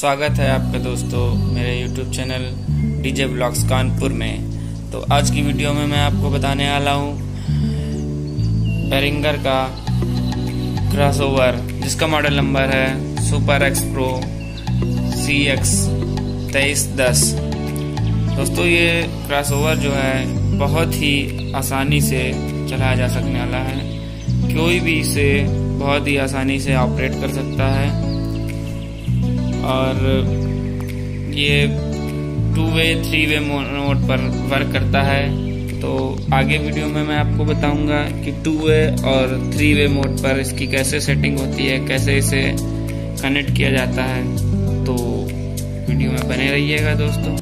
स्वागत है आपका दोस्तों मेरे YouTube channel DJ blogs Kanpur में। तो आज की वीडियो में मैं आपको बताने वाला हूँ बेरिंगर का क्रॉसओवर जिसका मॉडल नंबर है सुपर एक्स प्रो CX 2310। दोस्तों ये क्रॉसओवर जो है बहुत ही आसानी से चलाया जा सकने वाला है। कोई भी इसे बहुत ही आसानी से ऑपरेट कर सकता है और ये 2-वे 3-वे मोड पर वर्क करता है। तो आगे वीडियो में मैं आपको बताऊंगा कि 2-वे और 3-वे मोड पर इसकी कैसे सेटिंग होती है, कैसे इसे कनेक्ट किया जाता है। तो वीडियो में बने रहिएगा दोस्तों।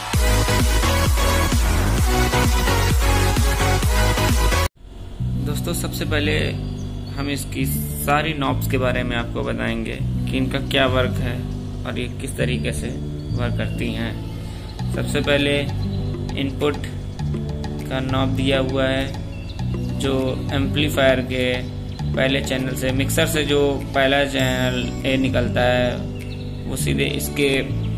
दोस्तों सबसे पहले हम इसकी सारी नॉब्स के बारे में आपको बताएंगे कि इनका क्या वर्क है और ये किस तरीके से वर्क करती हैं। सबसे पहले इनपुट का नॉब दिया हुआ है जो एम्पलीफायर के पहले चैनल से, मिक्सर से जो पहला चैनल ए निकलता है वो सीधे इसके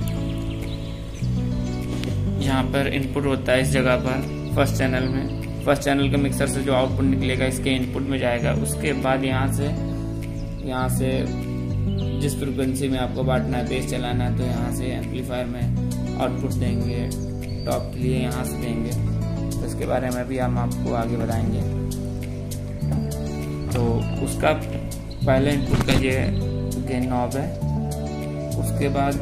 यहाँ पर इनपुट होता है। इस जगह पर फर्स्ट चैनल के मिक्सर से जो आउटपुट निकलेगा इसके इनपुट में जाएगा। उसके बाद यहाँ से जिस फ्रिक्वेंसी में आपको बांटना है, बेस चलाना है, तो यहाँ से एम्पलीफायर में आउटपुट देंगे, टॉप के लिए यहाँ से देंगे। तो इसके बारे में भी हम आपको आगे बताएंगे। तो उसका पहले इनपुट का ये गेन नॉब है। उसके बाद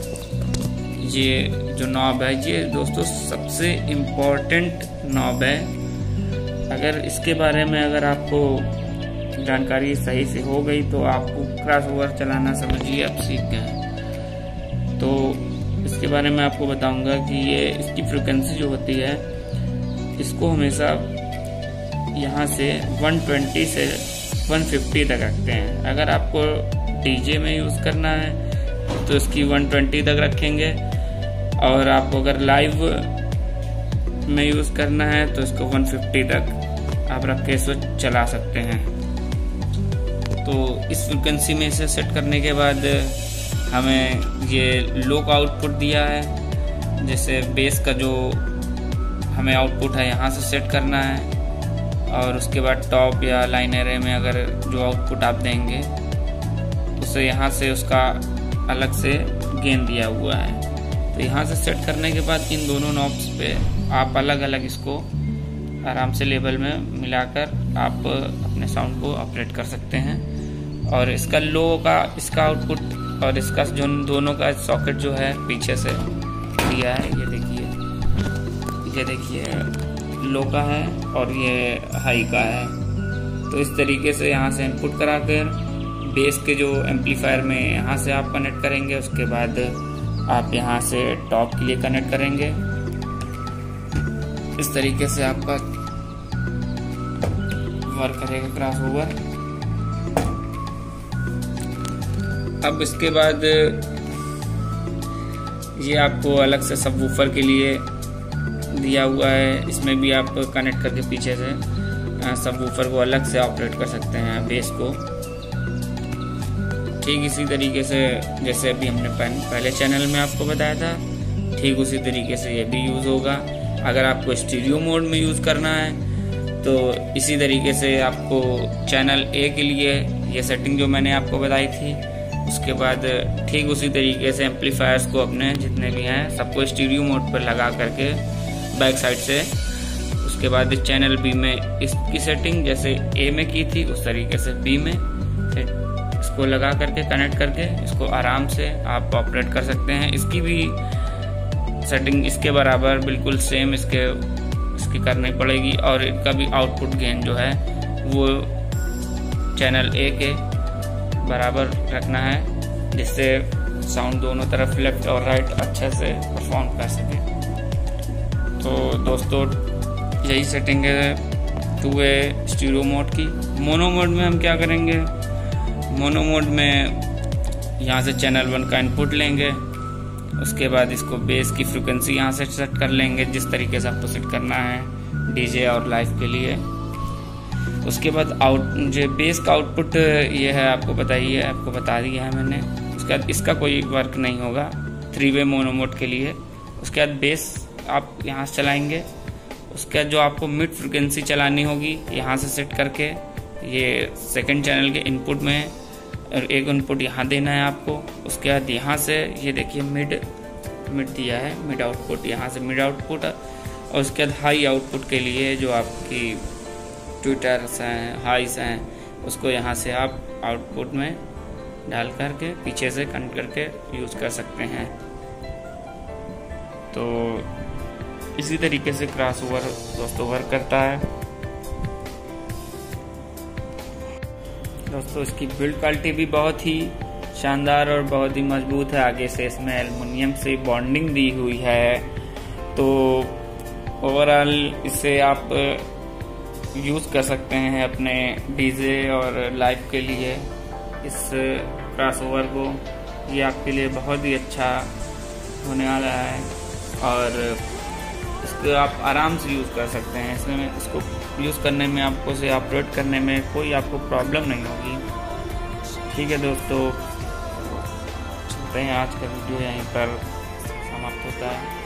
ये जो नॉब है ये दोस्तों सबसे इम्पोर्टेंट नॉब है। अगर इसके बारे में अगर आपको जानकारी सही से हो गई तो आपको क्रॉसओवर चलाना समझिए आप सीख गए। तो इसके बारे में आपको बताऊंगा कि ये इसकी फ्रिक्वेंसी जो होती है इसको हमेशा यहाँ से 120 से 150 तक रखते हैं। अगर आपको डीजे में यूज़ करना है तो इसकी 120 तक रखेंगे और आपको अगर लाइव में यूज़ करना है तो इसको 150 तक आप रख के इसको चला सकते हैं। तो इस फ्रिक्वेंसी में इसे सेट करने के बाद हमें ये लो का आउटपुट दिया है। जैसे बेस का जो हमें आउटपुट है यहाँ से सेट करना है और उसके बाद टॉप या लाइन एरे में अगर जो आउटपुट आप देंगे उसे यहाँ से उसका अलग से गेन दिया हुआ है। तो यहाँ से सेट करने के बाद इन दोनों नॉब्स पे आप अलग अलग इसको आराम से लेवल में मिलाकर आप अपने साउंड को ऑपरेट कर सकते हैं। और इसका लो का इसका आउटपुट और इसका जो दोनों का सॉकेट जो है पीछे से दिया है, ये देखिए लो का है और ये हाई का है। तो इस तरीके से यहाँ से इनपुट कराकर बेस के जो एम्पलीफायर में यहाँ से आप कनेक्ट करेंगे। उसके बाद आप यहाँ से टॉप के लिए कनेक्ट करेंगे। इस तरीके से आपका वर्क करेगा क्रॉसओवर। अब इसके बाद ये आपको अलग से सबवूफर के लिए दिया हुआ है। इसमें भी आप कनेक्ट करके पीछे से सबवूफर को अलग से ऑपरेट कर सकते हैं बेस को। ठीक इसी तरीके से जैसे अभी हमने पहले चैनल में आपको बताया था, ठीक उसी तरीके से ये भी यूज़ होगा। अगर आपको स्टीरियो मोड में यूज़ करना है तो इसी तरीके से आपको चैनल ए के लिए ये सेटिंग जो मैंने आपको बताई थी, उसके बाद ठीक उसी तरीके से एम्पलीफायर्स को अपने जितने भी हैं सबको स्टीरियो मोड पर लगा करके बैक साइड से, उसके बाद चैनल बी में इसकी सेटिंग जैसे ए में की थी उस तरीके से बी में इसको लगा करके कनेक्ट करके इसको आराम से आप ऑपरेट कर सकते हैं। इसकी भी सेटिंग इसके बराबर बिल्कुल सेम इसकी करनी पड़ेगी और इनका भी आउटपुट गेन जो है वो चैनल ए के बराबर रखना है जिससे साउंड दोनों तरफ लेफ्ट और राइट अच्छे से परफॉर्म कर सके। तो दोस्तों यही सेटिंग है 2-वे स्टीरियो मोड की। मोनो मोड में हम क्या करेंगे, मोनो मोड में यहाँ से चैनल 1 का इनपुट लेंगे। उसके बाद इसको बेस की फ्रिक्वेंसी यहाँ से सेट कर लेंगे जिस तरीके से आपको सेट करना है डीजे और लाइव के लिए। उसके बाद जो बेस का आउटपुट ये है आपको बता दिया है मैंने। उसके बाद इसका कोई वर्क नहीं होगा 3-वे मोनो मोड के लिए। उसके बाद बेस आप यहाँ से चलाएंगे। उसके बाद जो आपको मिड फ्रिक्वेंसी चलानी होगी यहाँ से सेट करके, ये सेकंड चैनल के इनपुट में है और एक इनपुट यहाँ देना है आपको। उसके बाद यहाँ से ये देखिए मिड दिया है, मिड आउटपुट, यहाँ से मिड आउटपुट। और उसके बाद हाई आउटपुट के लिए जो आपकी ट्विटर्स हैं, हाइस हैं, उसको यहाँ से आप आउटपुट में डाल करके पीछे से कनेक्ट करके यूज़ कर सकते हैं। तो इसी तरीके से क्रॉसओवर दोस्तों वर्क करता है। दोस्तों इसकी बिल्ड क्वालिटी भी बहुत ही शानदार और बहुत ही मजबूत है। आगे से इसमें एल्युमिनियम से बॉन्डिंग दी हुई है। तो ओवरऑल इसे आप यूज़ कर सकते हैं अपने डीजे और लाइव के लिए। इस क्रॉसओवर को ये आपके लिए बहुत ही अच्छा होने वाला है और इसको आप आराम से यूज़ कर सकते हैं। इसमें इसको यूज़ करने में आपको से ऑपरेट करने में कोई आपको प्रॉब्लम नहीं होगी। ठीक है दोस्तों, चलते हैं, आज का वीडियो यहीं पर समाप्त होता है।